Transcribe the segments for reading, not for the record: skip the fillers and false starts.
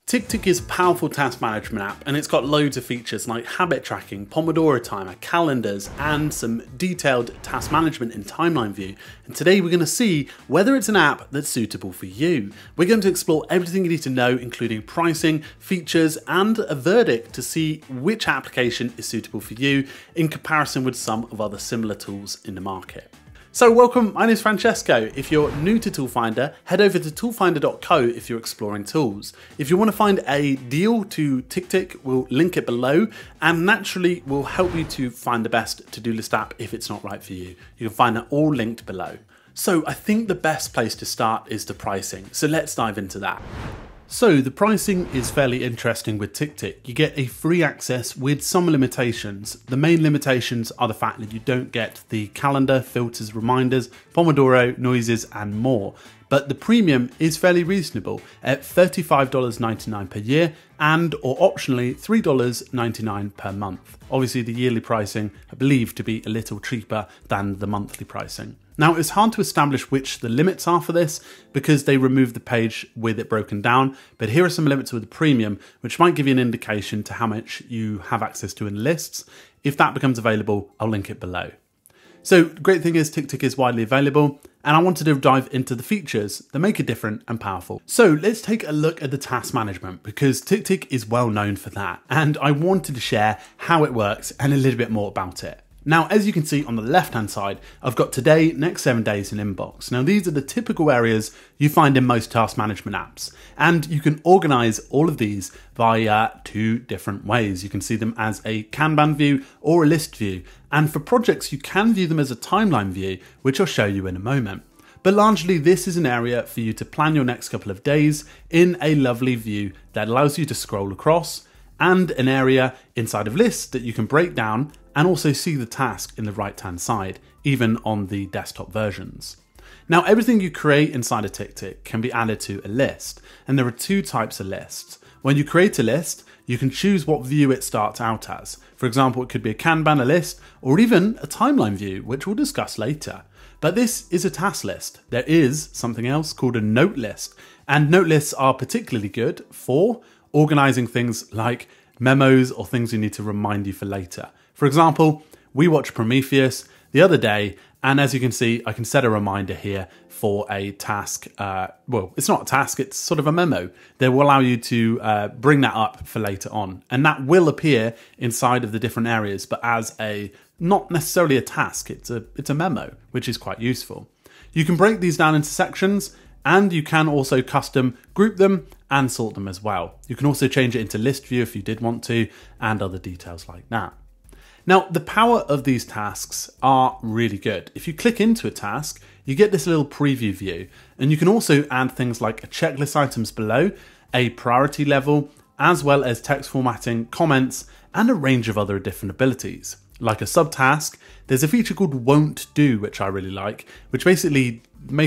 TickTick is a powerful task management app, and it's got loads of features like habit tracking, Pomodoro Timer, calendars, and some detailed task management in timeline view. And today we're going to see whether it's an app that's suitable for you. We're going to explore everything you need to know, including pricing, features, and a verdict to see which application is suitable for you in comparison with some of other similar tools in the market. So welcome, my name is Francesco. If you're new to Toolfinder, head over to toolfinder.xyz if you're exploring tools. If you want to find a deal to TickTick, we'll link it below, and naturally we'll help you to find the best to-do list app if it's not right for you. You can find that all linked below. So I think the best place to start is the pricing, so let's dive into that. So the pricing is fairly interesting with TickTick. You get a free access with some limitations. The main limitations are the fact that you don't get the calendar, filters, reminders, Pomodoro, noises, and more. But the premium is fairly reasonable at $35.99 per year and or optionally $3.99 per month. Obviously the yearly pricing I believe to be a little cheaper than the monthly pricing. Now it's hard to establish which the limits are for this because they remove the page with it broken down, but here are some limits with the premium which might give you an indication to how much you have access to in lists. If that becomes available, I'll link it below. So the great thing is TickTick is widely available, and I wanted to dive into the features that make it different and powerful. So let's take a look at the task management because TickTick is well known for that, and I wanted to share how it works and a little bit more about it. Now, as you can see on the left-hand side, I've got today, next 7 days in inbox. Now, these are the typical areas you find in most task management apps, and you can organize all of these via two different ways. You can see them as a Kanban view or a list view, and for projects, you can view them as a timeline view, which I'll show you in a moment. But largely, this is an area for you to plan your next couple of days in a lovely view that allows you to scroll across, and an area inside of lists that you can break down and also see the task in the right-hand side, even on the desktop versions. Now, everything you create inside a TickTick can be added to a list, and there are two types of lists. When you create a list, you can choose what view it starts out as. For example, it could be a Kanban, a list, or even a timeline view, which we'll discuss later. But this is a task list. There is something else called a note list, and note lists are particularly good for organizing things like memos or things you need to remind you for later. For example, we watched Prometheus the other day, and as you can see, I can set a reminder here for a task. Well, it's not a task, it's sort of a memo that will allow you to bring that up for later on. And that will appear inside of the different areas, but as a not necessarily a task, it's a memo, which is quite useful. You can break these down into sections, and you can also custom group them and sort them as well. You can also change it into list view if you did want to, and other details like that. Now, the power of these tasks are really good. If you click into a task, you get this little preview view, and you can also add things like a checklist items below, a priority level, as well as text formatting, comments, and a range of other different abilities. Like a subtask, there's a feature called won't do, which I really like, which basically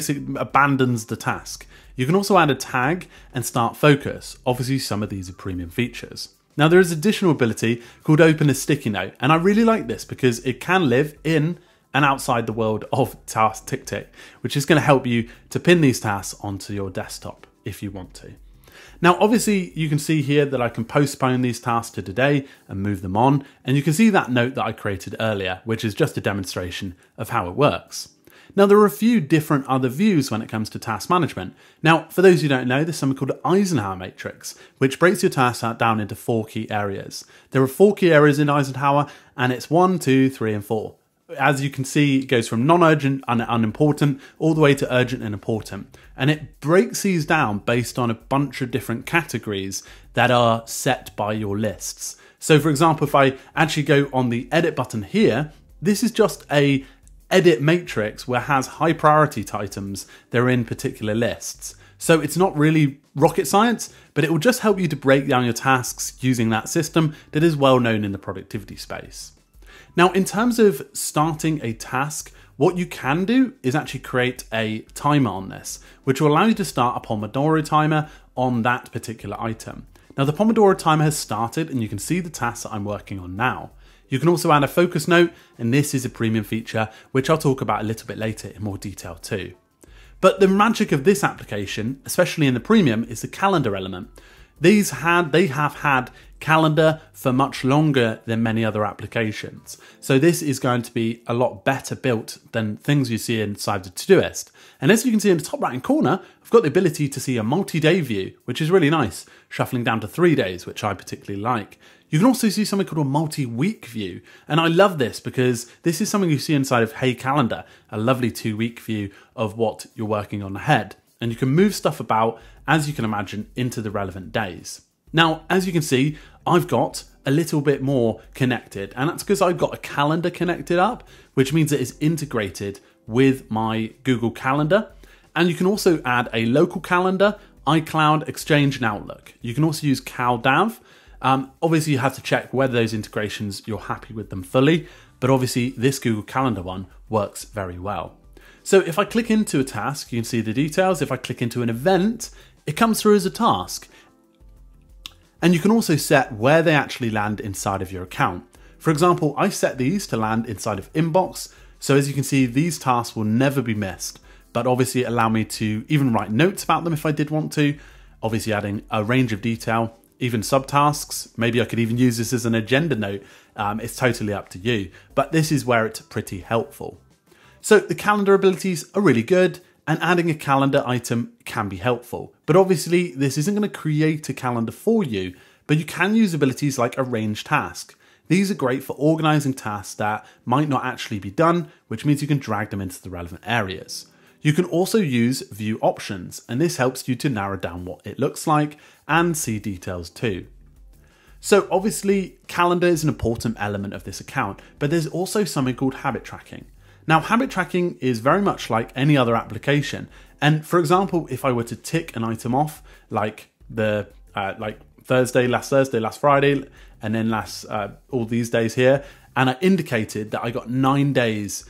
abandons the task. You can also add a tag and start focus. Obviously, some of these are premium features. Now, there is additional ability called open a sticky note, and I really like this because it can live in and outside the world of task TickTick, which is going to help you to pin these tasks onto your desktop if you want to. Now, obviously, you can see here that I can postpone these tasks to today and move them on, and you can see that note that I created earlier, which is just a demonstration of how it works. Now, there are a few different other views when it comes to task management. Now, for those who don't know, there's something called Eisenhower Matrix, which breaks your tasks down into 4 key areas. There are 4 key areas in Eisenhower, and it's 1, 2, 3, and 4. As you can see, it goes from non-urgent and unimportant all the way to urgent and important. And it breaks these down based on a bunch of different categories that are set by your lists. So for example, if I actually go on the edit button here, this is just a edit matrix where it has high priority items that are in particular lists. So it's not really rocket science, but it will just help you to break down your tasks using that system that is well known in the productivity space. Now, in terms of starting a task, what you can do is actually create a timer on this, which will allow you to start a Pomodoro timer on that particular item. Now, the Pomodoro timer has started, and you can see the tasks that I'm working on now. You can also add a focus note, and this is a premium feature, which I'll talk about a little bit later in more detail too. But the magic of this application, especially in the premium, is the calendar element. They have had calendar for much longer than many other applications. So this is going to be a lot better built than things you see inside the Todoist. And as you can see in the top right hand corner, I've got the ability to see a multi-day view, which is really nice, shuffling down to 3 days, which I particularly like. You can also see something called a multi-week view. And I love this because this is something you see inside of Hey Calendar, a lovely 2-week view of what you're working on ahead. And you can move stuff about, as you can imagine, into the relevant days. Now, as you can see, I've got a little bit more connected, and that's because I've got a calendar connected up, which means it is integrated with my Google Calendar. And you can also add a local calendar, iCloud, Exchange, and Outlook. You can also use CalDAV. Obviously, you have to check whether those integrations, you're happy with them fully, but obviously this Google Calendar one works very well. So if I click into a task, you can see the details. If I click into an event, it comes through as a task. And you can also set where they actually land inside of your account. For example, I set these to land inside of Inbox. So as you can see, these tasks will never be missed, but obviously allow me to even write notes about them if I did want to, obviously adding a range of detail, even subtasks. Maybe I could even use this as an agenda note. It's totally up to you, but this is where it's pretty helpful. So the calendar abilities are really good, and adding a calendar item can be helpful. But obviously this isn't going to create a calendar for you, but you can use abilities like arrange task. These are great for organizing tasks that might not actually be done, which means you can drag them into the relevant areas. You can also use view options, and this helps you to narrow down what it looks like and see details too. So obviously calendar is an important element of this account, but there's also something called habit tracking. Now, habit tracking is very much like any other application. And for example, if I were to tick an item off, like Thursday, last Friday, and then all these days here, and I indicated that I got 9 days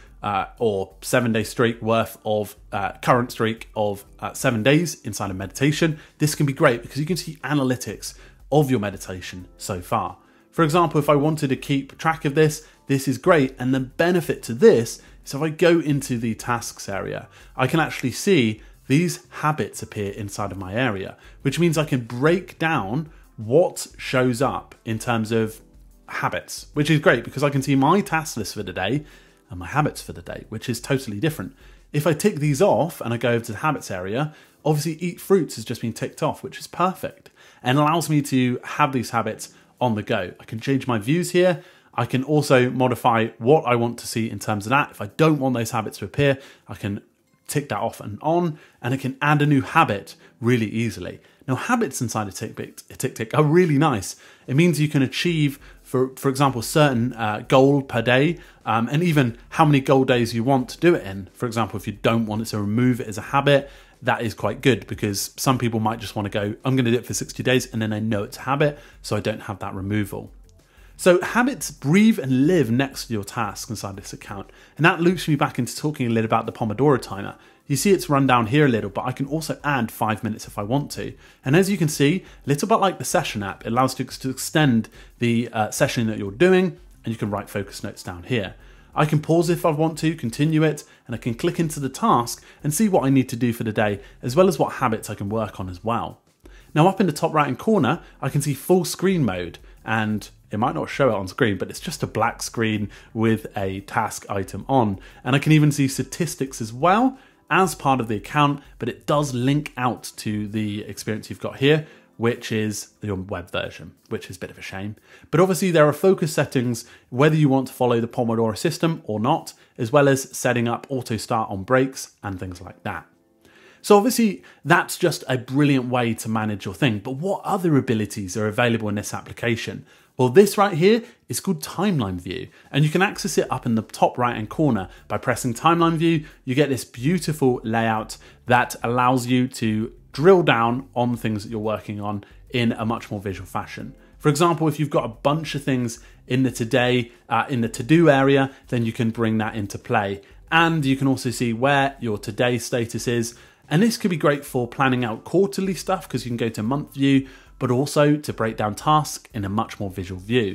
or 7-day streak worth of current streak of 7 days inside of meditation, this can be great because you can see analytics of your meditation so far. For example, if I wanted to keep track of this, this is great. And the benefit to this is if I go into the tasks area, I can actually see these habits appear inside of my area, which means I can break down what shows up in terms of habits, which is great because I can see my task list for the day and my habits for the day, which is totally different. If I tick these off and I go over to the habits area, obviously eat fruits has just been ticked off, which is perfect and allows me to have these habits on the go. I can change my views here. I can also modify what I want to see in terms of that. If I don't want those habits to appear, I can tick that off and on, and I can add a new habit really easily. Now, habits inside of TickTick are really nice. It means you can achieve, for example, certain goal per day, and even how many goal days you want to do it in. For example, if you don't want it to remove it as a habit, that is quite good because some people might just want to go, I'm going to do it for 60 days, and then I know it's a habit, so I don't have that removal. So habits breathe and live next to your tasks inside this account. And that loops me back into talking a little about the Pomodoro Timer. You see it's run down here a little, but I can also add 5 minutes if I want to. And as you can see, a little bit like the session app, it allows you to extend the session that you're doing, and you can write focus notes down here. I can pause if I want to, continue it, and I can click into the task and see what I need to do for the day, as well as what habits I can work on as well. Now up in the top right hand corner, I can see full screen mode, and it might not show it on screen, but it's just a black screen with a task item on. And I can even see statistics as well as part of the account, but it does link out to the experience you've got here, which is your web version, which is a bit of a shame. But obviously there are focus settings, whether you want to follow the Pomodoro system or not, as well as setting up auto start on breaks and things like that. So obviously that's just a brilliant way to manage your thing. But what other abilities are available in this application? Well, this right here is called Timeline View, and you can access it up in the top right hand corner by pressing Timeline View. You get this beautiful layout that allows you to drill down on things that you're working on in a much more visual fashion. For example, if you've got a bunch of things in the today, in the to-do area, then you can bring that into play. And you can also see where your today status is. And this could be great for planning out quarterly stuff because you can go to month view, but also to break down tasks in a much more visual view.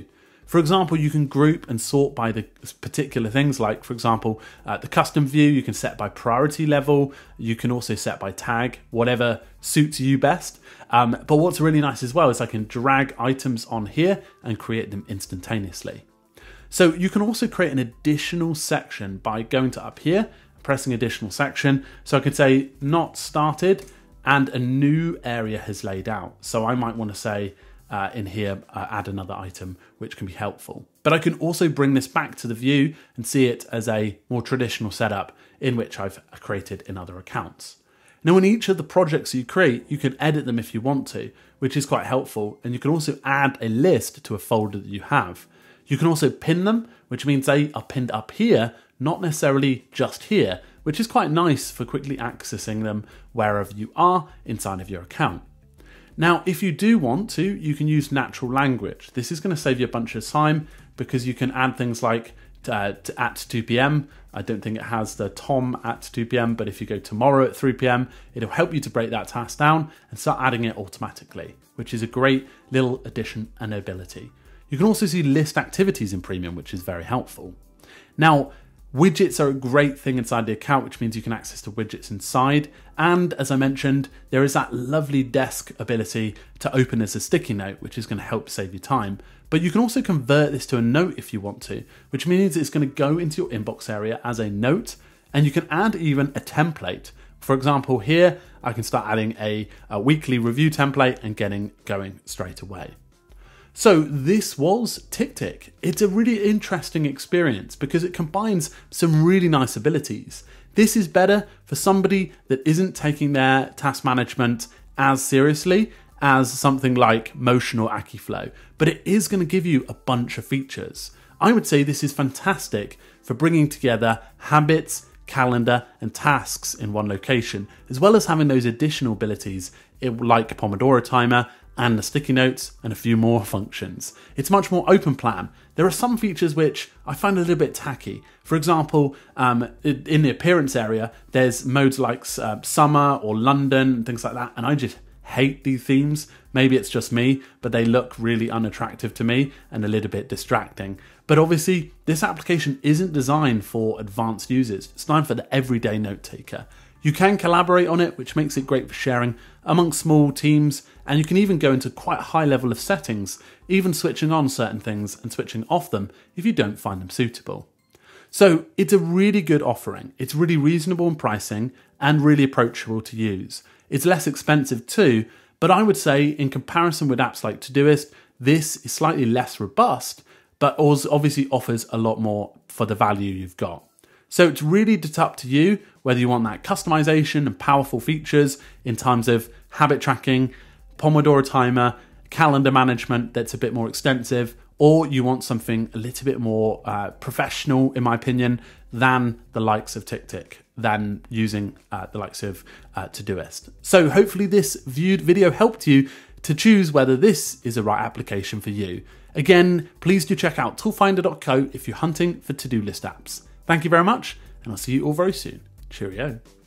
For example, you can group and sort by the particular things, like, for example, the custom view, you can set by priority level. You can also set by tag, whatever suits you best. But what's really nice as well is I can drag items on here and create them instantaneously. So you can also create an additional section by going to up here, pressing additional section. So I could say not started and a new area has laid out. So I might want to say, in here, add another item, which can be helpful. But I can also bring this back to the view and see it as a more traditional setup in which I've created in other accounts. Now, in each of the projects you create, you can edit them if you want to, which is quite helpful. And you can also add a list to a folder that you have. You can also pin them, which means they are pinned up here, not necessarily just here, which is quite nice for quickly accessing them wherever you are inside of your account. Now, if you do want to, you can use natural language. This is going to save you a bunch of time because you can add things like at 2 p.m. I don't think it has the Tom at 2 p.m., but if you go tomorrow at 3 p.m., it'll help you to break that task down and start adding it automatically, which is a great little addition and ability. You can also see list activities in Premium, which is very helpful. Now, widgets are a great thing inside the account, which means you can access the widgets inside. And as I mentioned, there is that lovely desk ability to open as a sticky note, which is going to help save you time. But you can also convert this to a note if you want to, which means it's going to go into your inbox area as a note. And you can add even a template. For example, here, I can start adding a weekly review template and getting going straight away. So this was TickTick. It's a really interesting experience because it combines some really nice abilities. This is better for somebody that isn't taking their task management as seriously as something like Motion or Akiflow, but it is going to give you a bunch of features. I would say this is fantastic for bringing together habits, calendar, and tasks in one location, as well as having those additional abilities like Pomodoro Timer and the sticky notes and a few more functions. It's much more open plan. There are some features which I find a little bit tacky. For example, in the appearance area, there's modes like summer or London and things like that, and I just hate these themes. Maybe it's just me, but they look really unattractive to me and a little bit distracting. But obviously, this application isn't designed for advanced users. It's designed for the everyday note taker. You can collaborate on it, which makes it great for sharing amongst small teams, and you can even go into quite a high level of settings, even switching on certain things and switching off them if you don't find them suitable. So it's a really good offering. It's really reasonable in pricing and really approachable to use. It's less expensive too, but I would say in comparison with apps like Todoist, this is slightly less robust, but also obviously offers a lot more for the value you've got. So it's really up to you whether you want that customization and powerful features in terms of habit tracking, Pomodoro Timer, calendar management that's a bit more extensive, or you want something a little bit more professional, in my opinion, than the likes of TickTick, than using the likes of Todoist. So hopefully this video helped you to choose whether this is the right application for you. Again, please do check out toolfinder.co if you're hunting for to-do list apps. Thank you very much, and I'll see you all very soon. Cheerio.